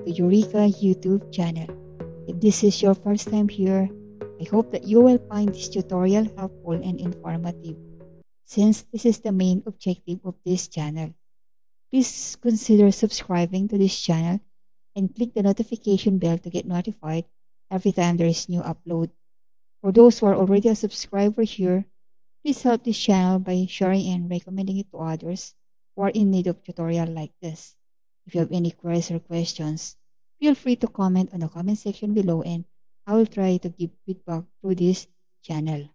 to Eureka YouTube channel. If this is your first time here, I hope that you will find this tutorial helpful and informative, since this is the main objective of this channel. Please consider subscribing to this channel and click the notification bell to get notified every time there is new upload. For those who are already a subscriber here, please help this channel by sharing and recommending it to others who are in need of tutorial like this. If you have any queries or questions, feel free to comment on the comment section below and I will try to give feedback through this channel.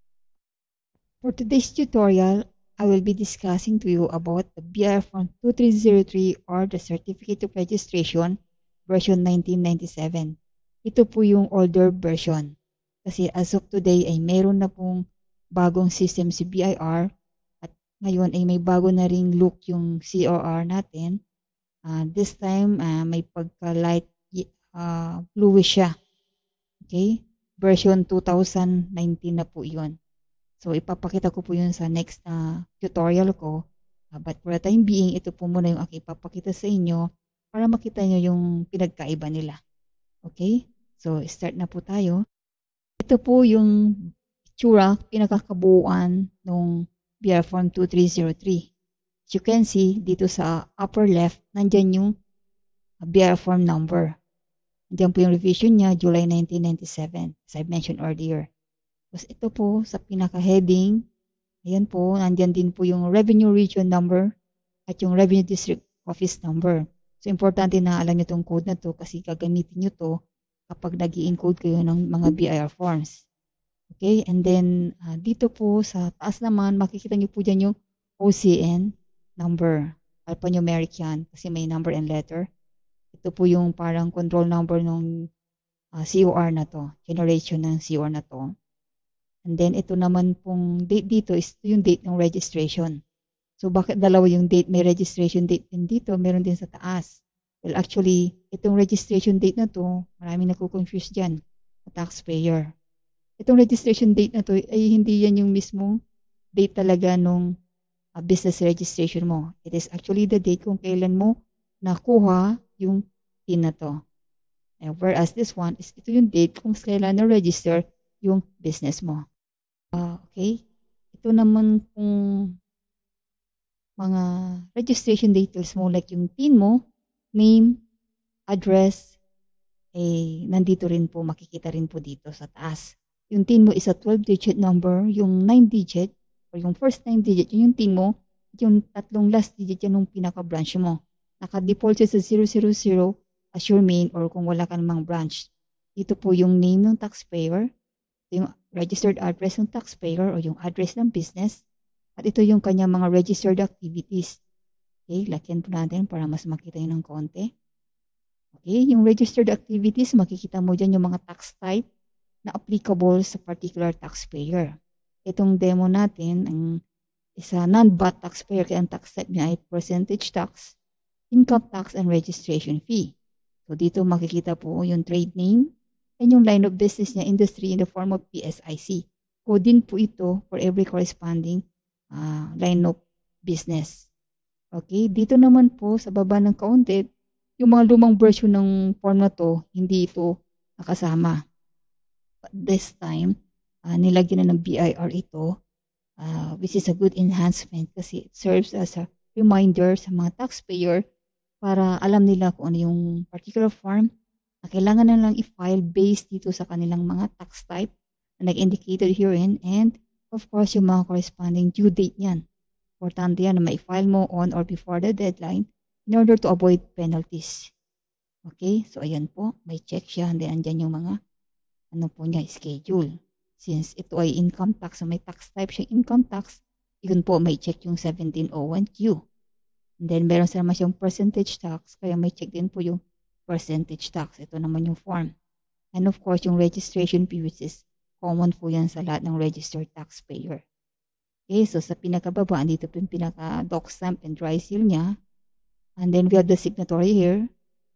For today's tutorial, I will be discussing to you about the BIR Form 2303 or the Certificate of Registration version 1997. Ito po yung older version. Kasi as of today ay meron na pong bagong system si BIR at ngayon ay may bago na ring look yung COR natin. This time may pagka-light bluish siya. Okay? Version 2019 na po yun. So ipapakita ko po yun sa next tutorial ko. But for the time being, ito po muna yung aking ipapakita sa inyo para makita nyo yung pinagkaiba nila. Okay? So start na po tayo. Ito po yung itsura, pinakakabuuan ng BIR Form 2303. As you can see, dito sa upper left, nandyan yung BIR Form number. Nandyan po yung revision niya, July 1997, as I mentioned earlier. Tapos ito po sa pinaka-heading, ayan po, nandyan din po yung Revenue Region number at yung Revenue District Office number. So, importante na alam nyo itong code na to kasi gagamitin nyo to kapag nag-i-encode kayo ng mga BIR forms. Okay, and then dito po sa taas naman, makikita nyo po dyan yung OCN number. Alphanumeric yan kasi may number and letter. Ito po yung parang control number ng COR na to, generation ng COR na to. And then ito naman pong date dito is yung date ng registration. So bakit dalawa yung date? May registration date din dito, meron din sa taas. Well, actually, itong registration date na to, maraming nakukonfuse dyan, sa taxpayer. Itong registration date na to ay hindi yan yung mismong date talaga nung business registration mo. It is actually the date kung kailan mo nakuha yung PIN na to. And whereas this one is ito yung date kung kailan na-register yung business mo. Okay? Ito naman kung mga registration details mo like yung PIN mo, name, address, nandito rin po, makikita rin po dito sa taas. Yung PIN mo is a 12-digit number, yung 9-digit, or yung first 9-digit, yung PIN mo, yung tatlong last digit yan yung pinaka-branch mo. Naka-default siya sa 000 as your main or kung wala ka namang branch. Dito po yung name ng taxpayer, yung registered address ng taxpayer o yung address ng business, at ito yung kanya mga registered activities. Okay, lakyan po natin para mas makita yun ng konti. Okay, yung registered activities, makikita mo dyan yung mga tax type na applicable sa particular taxpayer. Itong demo natin, ang isa non-VAT taxpayer, kaya ang tax type niya ay percentage tax, income tax, and registration fee. So dito makikita po yung trade name and yung line of business niya, industry in the form of PSIC. Code din po ito for every corresponding line of business. Okay, dito naman po sa baba ng kaunti, yung mga lumang version ng form na to, hindi ito nakasama. But this time, nilagyan na ng BIR ito, which is a good enhancement kasi it serves as a reminder sa mga taxpayer para alam nila kung ano yung particular form na kailangan na lang i-file based dito sa kanilang mga tax type na nag-indicated herein, and of course yung mga corresponding due date niyan. Importante yan na ma-file mo on or before the deadline in order to avoid penalties. Okay, so ayan po, may check siya, and then andyan yung mga ano po niya, schedule. Since ito ay income tax, so may tax type siya income tax, yun po may check yung 1701Q. And then meron sa naman siyang percentage tax, kaya may check din po yung percentage tax. Ito naman yung form. And of course, yung registration fee, which is common po yan sa lahat ng registered taxpayer. Okay, so sa pinakababa, dito po yung pinaka-doc stamp and dry seal niya. And then we have the signatory here.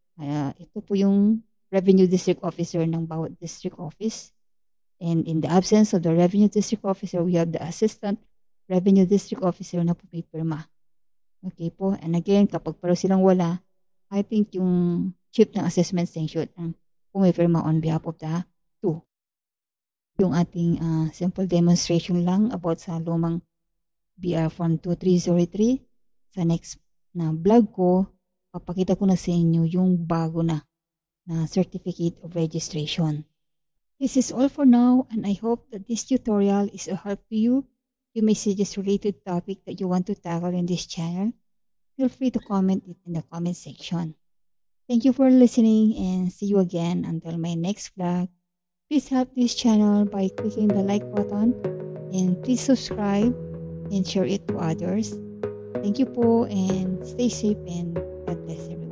Ito po yung Revenue District Officer ng bawat district office. And in the absence of the Revenue District Officer, we have the Assistant Revenue District Officer na po may pirma. Okay po. And again, kapag pareho silang wala, I think yung chief ng assessment sanction ang pumipirma on behalf of the two. Yung ating simple demonstration lang about sa lumang BR Form 2303. Sa next na vlog ko, papakita ko na sa inyo yung bago na Certificate of Registration. This is all for now, and I hope that this tutorial is a help to you. You may suggest related topic that you want to tackle in this channel. Feel free to comment it in the comment section. Thank you for listening, and see you again until my next vlog. Please help this channel by clicking the like button, and please subscribe and share it to others. Thank you po, and stay safe, and God bless everyone.